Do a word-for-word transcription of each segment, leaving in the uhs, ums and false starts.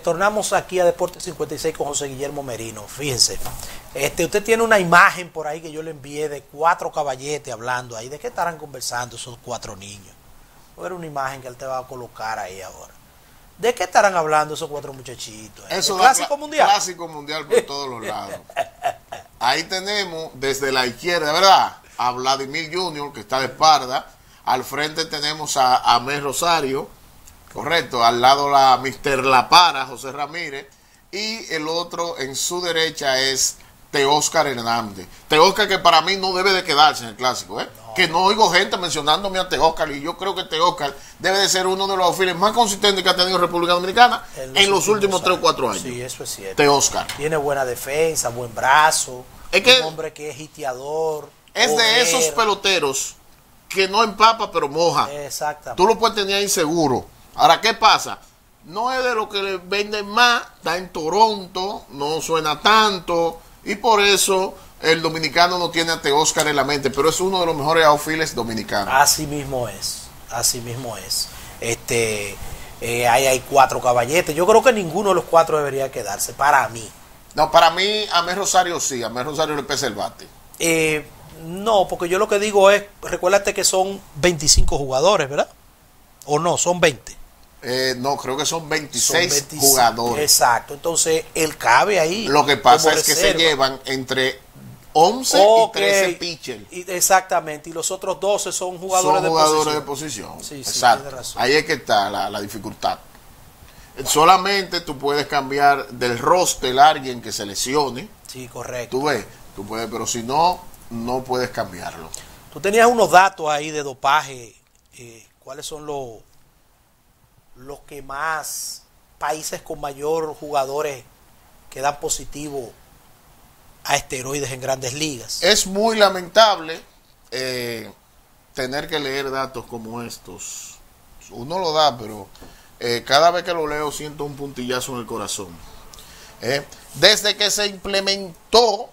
retornamos aquí a Deportes cincuenta y seis con José Guillermo Merino. Fíjense, este, usted tiene una imagen por ahí que yo le envié de cuatro caballetes hablando ahí. ¿De qué estarán conversando esos cuatro niños? O era una imagen que él te va a colocar ahí ahora. ¿De qué estarán hablando esos cuatro muchachitos? Eso ¿El clásico cl mundial? Clásico mundial por todos los lados. Ahí tenemos desde la izquierda, ¿verdad? A Vladimir Junior, que está de espalda. Al frente tenemos a Amés Rosario, correcto. Al lado la mister La Para, José Ramírez. Y el otro en su derecha es Teóscar Hernández. Teóscar que para mí no debe de quedarse en el clásico, ¿eh? No. Que no oigo gente mencionándome a Teóscar, y yo creo que Teóscar debe de ser uno de los auxiles más consistentes que ha tenido República Dominicana en los, en los últimos tres o cuatro años. Sí, eso es cierto. Teóscar. Tiene buena defensa, buen brazo. Es que un hombre que es hiteador. Es de obrero. esos peloteros que no empapa pero moja. Exactamente. Tú lo puedes tener inseguro. Ahora, ¿qué pasa? No es de lo que le venden más, está en Toronto, no suena tanto, y por eso el dominicano no tiene a Teóscar en la mente, pero es uno de los mejores outfielders dominicanos. Así mismo es, así mismo es. Este, eh, ahí hay cuatro caballetes. Yo creo que ninguno de los cuatro debería quedarse, para mí. No, para mí, Amés Rosario sí, Amés Rosario le pesa el bate. Eh, no, porque yo lo que digo es, recuérdate que son veinticinco jugadores, ¿verdad? ¿O no? Son veinte. Eh, no, creo que son veintiséis, son veintiséis jugadores. Exacto, entonces él cabe ahí. Lo que pasa es reserva. que se llevan entre once okay. y trece pitchers. Y, exactamente, y los otros doce son jugadores, son de, jugadores posición. de posición. Sí, exacto. Sí, razón. Ahí es que está la, la dificultad. Solamente tú puedes cambiar del roster a alguien que se lesione. Sí, correcto. Tú ves, tú puedes, pero si no, no puedes cambiarlo. Tú tenías unos datos ahí de dopaje. Eh, ¿Cuáles son los, los que más países con mayor jugadores que dan positivo a esteroides en grandes ligas? Es muy lamentable eh, tener que leer datos como estos. Uno lo da, pero eh, cada vez que lo leo siento un puntillazo en el corazón. Eh, desde que se implementó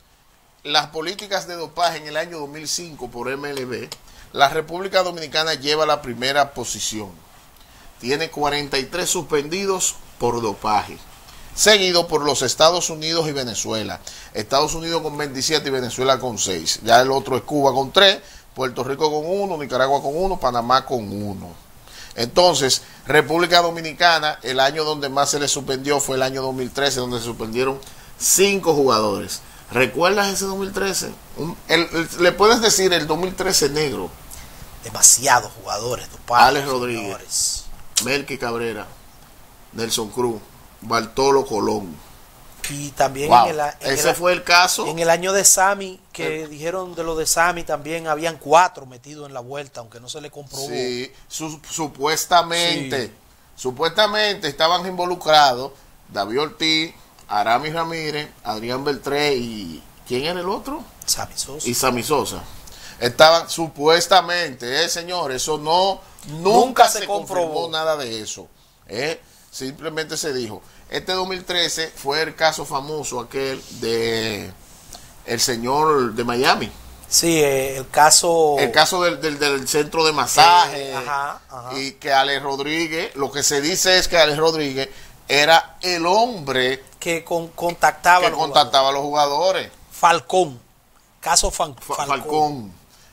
las políticas de dopaje en el año dos mil cinco por M L B, la República Dominicana lleva la primera posición. Tiene cuarenta y tres suspendidos por dopaje, seguido por los Estados Unidos y Venezuela. Estados Unidos con veintisiete y Venezuela con seis. Ya el otro es Cuba con tres, Puerto Rico con uno, Nicaragua con uno, Panamá con uno. Entonces, República Dominicana, el año donde más se le suspendió fue el año dos mil trece, donde se suspendieron cinco jugadores. ¿Recuerdas ese dos mil trece? Un, el, el, ¿Le puedes decir el dos mil trece negro? Demasiados jugadores. Dopados, Alex Rodríguez, señores. Melky Cabrera, Nelson Cruz, Bartolo Colón. Y también wow. en el, en ese el, fue el caso. En el año de Sammy, que eh. dijeron de lo de Sammy, también habían cuatro metidos en la vuelta, aunque no se le comprobó. Sí, su, supuestamente, sí. supuestamente estaban involucrados David Ortiz, Aramis Ramírez, Adrián Beltré y ¿quién era el otro? Sammy Sosa. Y Sammy Sosa. Estaban supuestamente, eh, señores, eso no, nunca, nunca se, se comprobó nada de eso. Eh, simplemente se dijo. Este dos mil trece fue el caso famoso aquel de el señor de Miami. Sí, eh, el caso... El caso del, del, del centro de masaje. Eh, ajá, ajá. Y que Alex Rodríguez, lo que se dice es que Alex Rodríguez era el hombre que con, contactaba, que los contactaba a los jugadores. Falcón. Caso Fan, Falcón. Falcón.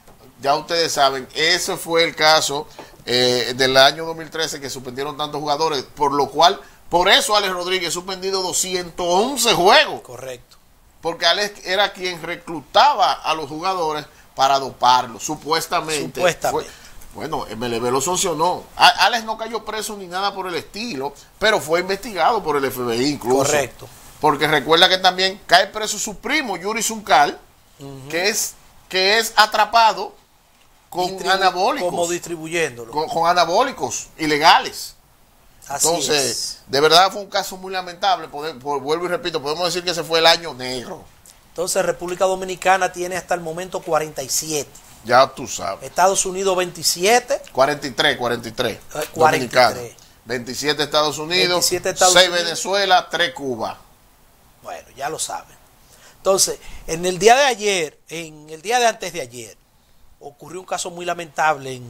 Ya ustedes saben, ese fue el caso eh, del año dos mil trece que suspendieron tantos jugadores, por lo cual... Por eso Alex Rodríguez suspendido doscientos once juegos. Correcto. Porque Alex era quien reclutaba a los jugadores para doparlos, supuestamente. Supuestamente. Fue, bueno, M L B lo sancionó. A, Alex no cayó preso ni nada por el estilo, pero fue investigado por el F B I incluso. Correcto. Porque recuerda que también cae preso su primo, Yuri Zuncal, uh-huh. que es que es atrapado con Distribu anabólicos. Como distribuyéndolo. Con, con anabólicos ilegales. Así Entonces, es. de verdad fue un caso muy lamentable. Poder, por, vuelvo y repito, podemos decir que ese fue el año negro. Entonces, República Dominicana tiene hasta el momento cuarenta y siete. Ya tú sabes. Estados Unidos veintisiete. cuarenta y tres, cuarenta y tres. Eh, cuarenta y tres. Dominicana. veintisiete Estados Unidos. veintisiete Estados seis Unidos. Venezuela, tres Cuba. Bueno, ya lo saben. Entonces, en el día de ayer, en el día de antes de ayer, ocurrió un caso muy lamentable en,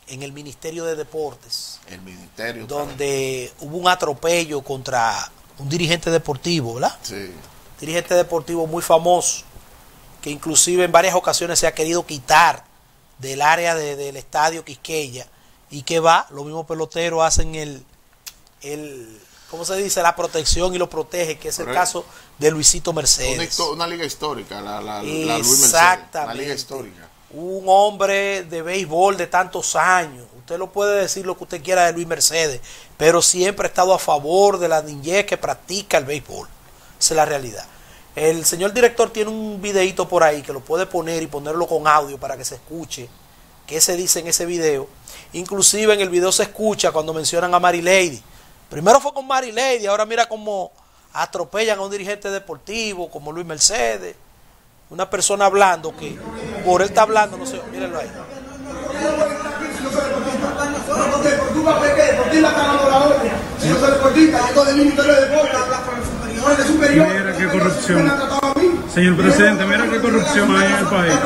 en el Ministerio de Deportes. El Ministerio. Donde también hubo un atropello contra un dirigente deportivo, ¿verdad? Sí. Dirigente deportivo muy famoso, que inclusive en varias ocasiones se ha querido quitar del área de, del estadio Quisqueya, y que va, los mismos peloteros hacen el, el ¿cómo se dice? La protección y lo protege, que es el caso de Luisito Mercedes. Una, una liga histórica, la, la, la Luis Mercedes. Exactamente. La liga histórica. Un hombre de béisbol de tantos años. Usted lo puede decir lo que usted quiera de Luis Mercedes, pero siempre ha estado a favor de la niñez que practica el béisbol. Esa es la realidad. El señor director tiene un videito por ahí que lo puede poner y ponerlo con audio para que se escuche qué se dice en ese video. Inclusive en el video se escucha cuando mencionan a Mary Lady. Primero fue con Mary Lady, ahora mira cómo atropellan a un dirigente deportivo como Luis Mercedes. Una persona hablando que por él está hablando, no sé, mírenlo ahí. Mira qué corrupción. Señor presidente, mira qué corrupción hay en el país.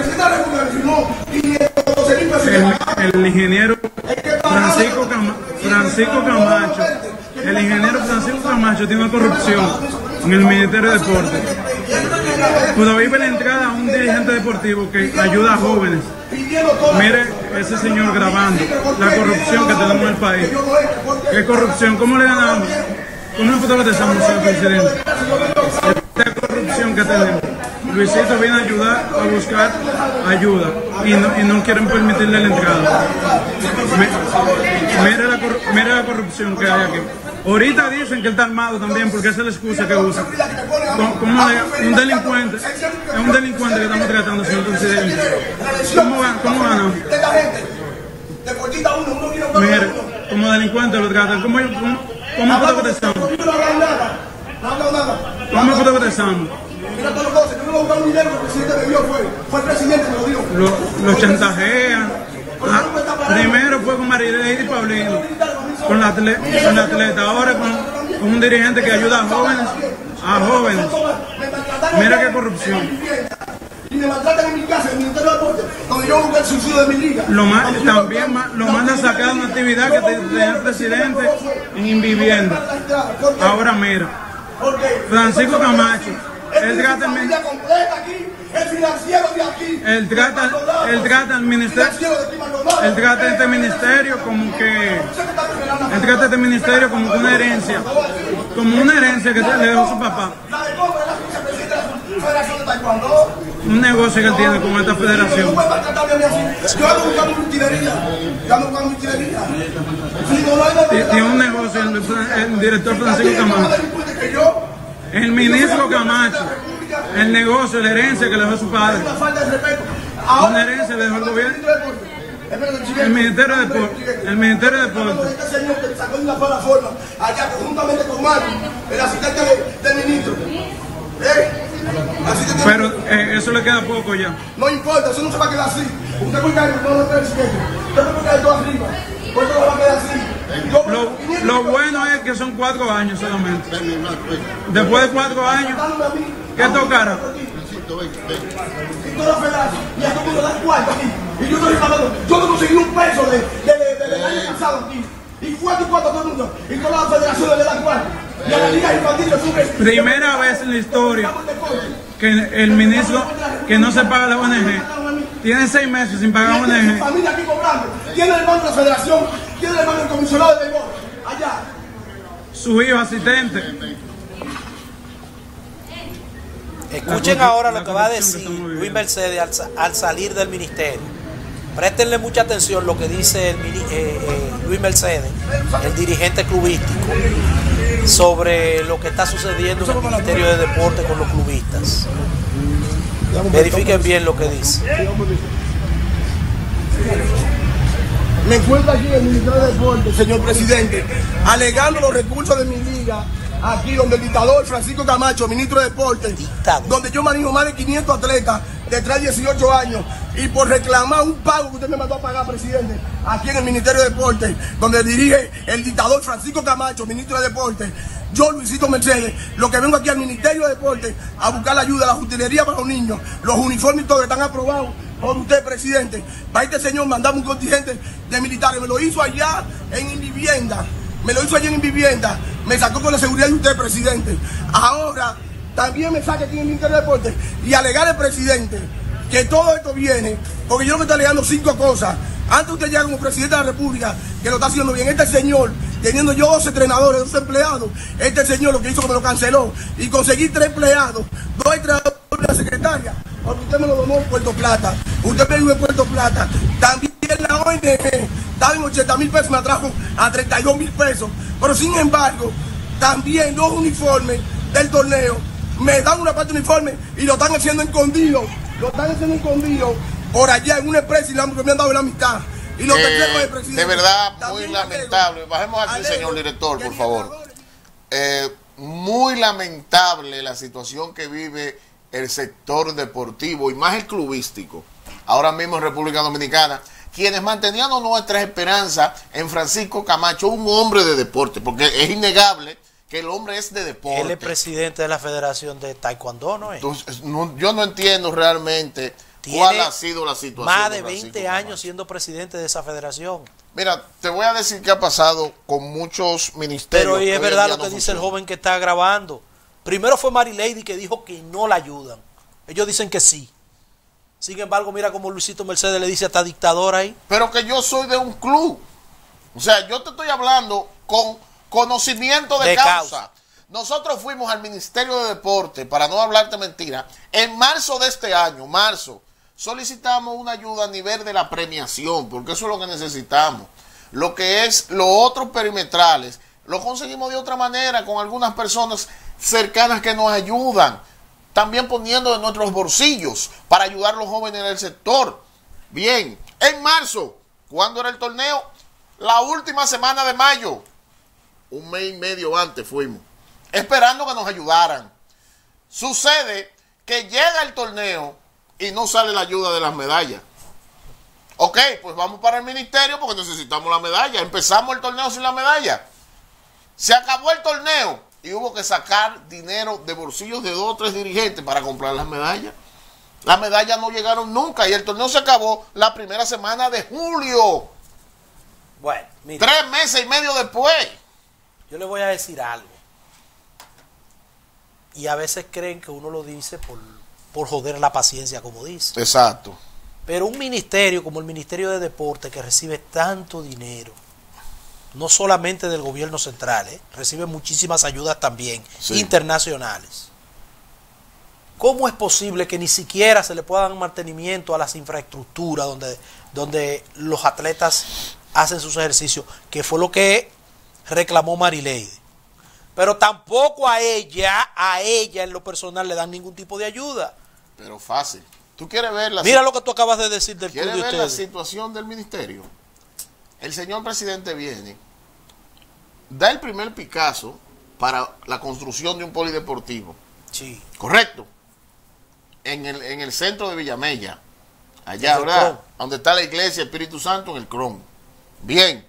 El, el ingeniero Francisco, Cama, Francisco Camacho, el ingeniero Francisco Camacho tiene una corrupción en el Ministerio de Deportes. Todavía ve la entrada a un dirigente deportivo que ayuda a jóvenes. Mire ese señor grabando la corrupción que tenemos en el país. ¿Qué corrupción? ¿Cómo le ganamos? ¿Cómo nos protestamos, señor presidente? Esta corrupción que tenemos. Luisito viene a ayudar, a buscar ayuda y no, y no quieren permitirle la entrada. Mira la, mira la corrupción que hay aquí. Ahorita dicen que él está armado también porque esa es la excusa que usa. Como un delincuente, es un delincuente que estamos tratando, señor presidente. ¿Cómo, cómo ganamos? Mire, como delincuente lo tratan. ¿Cómo, cómo, cómo protestamos? ¿Cómo protestamos? Mira todas las cosas, yo no voy a buscar un dinero que el presidente me dio, fue, fue el presidente me lo dio. Lo, lo chantajean. Ah, primero fue con Marilady y Paulino, con la, atleta, con la atleta, ahora con, con un dirigente que ayuda a jóvenes, a jóvenes. Mira qué corrupción. Y me maltratan en mi casa, en el Ministerio de Deportes, donde yo busqué el subsidio de mi liga. Lo ma también ma lo manda a sacar una actividad que tenía el presidente en Invivienda. Ahora mira, Francisco Camacho. Él trata el, el financiero de aquí. Él trata, él trata el ministerio. Él trata este ministerio como que. Él trata este ministerio como una herencia. Como una herencia que le dejó su papá. Un negocio que él tiene con esta federación. Yo ando buscando mi utilería. Yo ando buscando mi utilería. Tiene un negocio el, el director Francisco Camacho. El ministro Camacho, el negocio, la herencia que le dejó su padre. Una herencia le dejó el gobierno. El Ministerio de Deportes. El Ministerio de Deportes. Este señor que sacó de una sola forma, allá conjuntamente con Marco, el asistente del ministro. Pero eh, eso le queda poco ya. No importa, eso no se va a quedar así. Usted puede caer con el presidente. Usted puede caer todo arriba. Pues todo va a quedar así. Lo, lo bueno es que son cuatro años solamente. Después de cuatro años, ¿qué tocará? Y a todo el mundo da cuarto aquí. Y yo estoy pagando. Yo no conseguí un peso de, de, de, de, del año pasado aquí. Y cuatro y cuatro a todo el mundo. Y todas las federaciones le dan cuarto. Y a la liga infantil le suben. Primera vez en la historia que el ministro que no se paga la O N G. Tiene seis meses sin pagar O N G. Su familia aquí cobrando. Tiene el hermano de la federación. Tiene el hermano del comisionado de béisbol. Allá. Su hijo asistente. Escuchen ahora lo que va a decir Luis Mercedes al, al salir del ministerio. Préstenle mucha atención lo que dice el, eh, eh, Luis Mercedes, el dirigente clubístico, sobre lo que está sucediendo en el Ministerio de Deportes con los clubistas. Verifiquen bien lo que dice. Me encuentro aquí en el Ministerio de Deportes, señor presidente, alegando los recursos de mi liga, aquí donde el dictador Francisco Camacho, ministro de Deportes, dictador, donde yo manejo más de quinientos atletas de tres a dieciocho años, y por reclamar un pago que usted me mandó a pagar, presidente, aquí en el Ministerio de Deportes, donde dirige el dictador Francisco Camacho, ministro de Deportes, yo, Luisito Mercedes, lo que vengo aquí al Ministerio de Deportes a buscar la ayuda, la utilería para los niños, los uniformes y todo están aprobados por usted, presidente. Para este señor mandamos un contingente de militares. Me lo hizo allá en vivienda. Me lo hizo allá en vivienda. Me sacó con la seguridad de usted, presidente. Ahora también me saca aquí en el Ministerio de Deportes y alegar al presidente que todo esto viene, porque yo lo que estoy alegando cinco cosas. Antes usted llega como presidente de la República, que lo está haciendo bien. Este señor, teniendo yo dos entrenadores, dos empleados, este señor lo que hizo que me lo canceló y conseguí tres empleados, dos entrenadores de la secretaria, porque usted me lo donó en Puerto Plata. Usted me dio en Puerto Plata. También la O N G estaba en ochenta mil pesos, me atrajo a treinta y dos mil pesos. Pero sin embargo, también dos uniformes del torneo, me dan una parte de uniforme y lo están haciendo escondido. Lo están haciendo escondido por allá en una empresa y me han dado la mitad. Y lo eh, el presidente. De verdad, muy lamentable. Bajemos aquí, señor director, por favor. Eh, muy lamentable la situación que vive el sector deportivo y más el clubístico ahora mismo en República Dominicana, quienes mantenían nuestras esperanzas en Francisco Camacho, un hombre de deporte, porque es innegable que el hombre es de deporte. Él es presidente de la Federación de Taekwondo, ¿no es? Entonces, no, yo no entiendo realmente cuál ha sido la situación. Más de veinte años siendo presidente de esa federación. Mira, te voy a decir qué ha pasado con muchos ministerios. Pero es verdad lo que dice el joven que está grabando. Primero fue Mary Lady que dijo que no la ayudan. Ellos dicen que sí. Sin embargo, mira cómo Luisito Mercedes le dice a esta dictadora ahí. Pero que yo soy de un club. O sea, yo te estoy hablando con conocimiento de, de causa. causa. Nosotros fuimos al Ministerio de Deporte, para no hablarte mentira, en marzo de este año, marzo, solicitamos una ayuda a nivel de la premiación, porque eso es lo que necesitamos. Lo que es los otros perimetrales, lo conseguimos de otra manera, con algunas personas cercanas que nos ayudan, también poniendo de nuestros bolsillos para ayudar a los jóvenes del sector. Bien, en marzo, ¿cuándo era el torneo? La última semana de mayo, un mes y medio antes fuimos, esperando que nos ayudaran. Sucede que llega el torneo y no sale la ayuda de las medallas. Ok, pues vamos para el ministerio porque necesitamos la medalla. Empezamos el torneo sin la medalla. Se acabó el torneo y hubo que sacar dinero de bolsillos de dos o tres dirigentes para comprar las medallas. Las medallas no llegaron nunca y el torneo se acabó la primera semana de julio. Bueno, mira, tres meses y medio después. Yo le voy a decir algo. Y a veces creen que uno lo dice por, por joder la paciencia, como dice. Exacto. Pero un ministerio como el Ministerio de Deporte, que recibe tanto dinero, no solamente del gobierno central, ¿eh? recibe muchísimas ayudas también, sí, internacionales. ¿Cómo es posible que ni siquiera se le pueda dar mantenimiento a las infraestructuras donde, donde los atletas hacen sus ejercicios? Que fue lo que reclamó Marileide. Pero tampoco a ella, a ella en lo personal le dan ningún tipo de ayuda. Pero fácil. ¿Tú quieres ver la Mira lo que tú acabas de decir del ¿Quieres club de ver ustedes? la situación del ministerio? El señor presidente viene, da el primer Picasso para la construcción de un polideportivo. Sí. Correcto. En el, en el centro de Villamella. Allá, ¿verdad? Donde está la iglesia Espíritu Santo, en el Cron. Bien.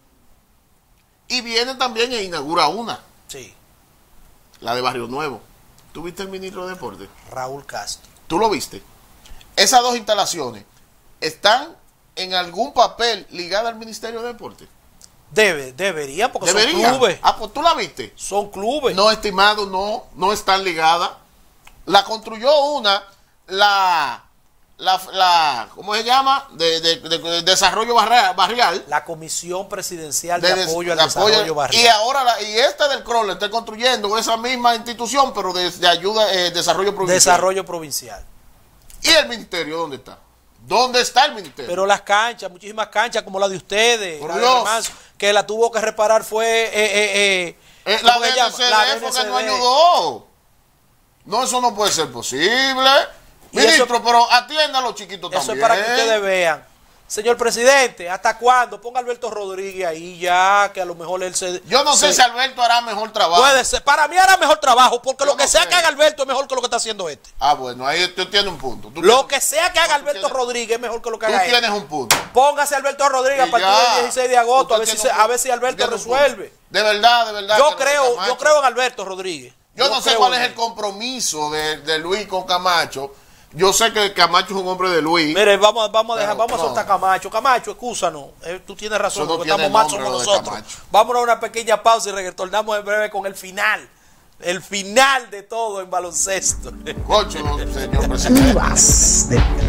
Y viene también e inaugura una. Sí. La de Barrio Nuevo. ¿Tú viste el ministro de Deportes? Raúl Castro. ¿Tú lo viste? Esas dos instalaciones están en algún papel ligadas al Ministerio de Deportes. Debe, debería, porque ¿Debería? son clubes. Ah, pues tú la viste. Son clubes. No, estimado, no, no están ligadas. La construyó una, la, la, la ¿cómo se llama? De, de, de, de desarrollo barrial. La Comisión Presidencial de, de Apoyo al de Desarrollo apoyo, Barrial. Y ahora, la, y esta del C R O L la está construyendo esa misma institución, pero de, de ayuda, eh, desarrollo provincial. Desarrollo provincial. ¿Y el ministerio dónde está? ¿Dónde está el ministerio? Pero las canchas, muchísimas canchas como la de ustedes, Por la de Dios. Remanso, que la tuvo que reparar fue eh, eh, eh, Eh, la ¿cómo se llama? D N C D La fue que D N C D. no ayudó. No, eso no puede ser posible. Y Ministro, eso- pero atienda a los chiquitos Eso también. es para que ustedes vean. Señor presidente, ¿hasta cuándo? Ponga a Alberto Rodríguez ahí ya, que a lo mejor él se... Yo no sé se- si Alberto hará mejor trabajo. Puede ser. Para mí hará mejor trabajo, porque Yo lo que no sea sé. que haga Alberto es mejor que lo que está haciendo este. Ah, bueno, ahí tú tienes un punto. Tú Lo tienes- que sea que haga tú Alberto tienes- Rodríguez es mejor que lo que Tú haga él. tienes un punto. Póngase Alberto Rodríguez a Y partir ya. del dieciséis de agosto, a ver, Usted si, tiene se- un a ver si punto. Alberto Usted tiene un resuelve. punto. De verdad, de verdad. Yo que lo de creo, Camacho- yo creo en Alberto Rodríguez. Yo no sé creo cuál en es él. el compromiso de, de Luis con Camacho, Yo sé que Camacho es un hombre de Luis. Mire, vamos, vamos a dejar, pero vamos a no. soltar a Camacho. Camacho, excúsanos. Eh, tú tienes razón, Eso no porque tiene estamos mal nombre, somos lo de nosotros. Camacho. Vámonos a una pequeña pausa y retornamos en breve con el final. El final de todo en baloncesto. Cocho, señor presidente. Uvas de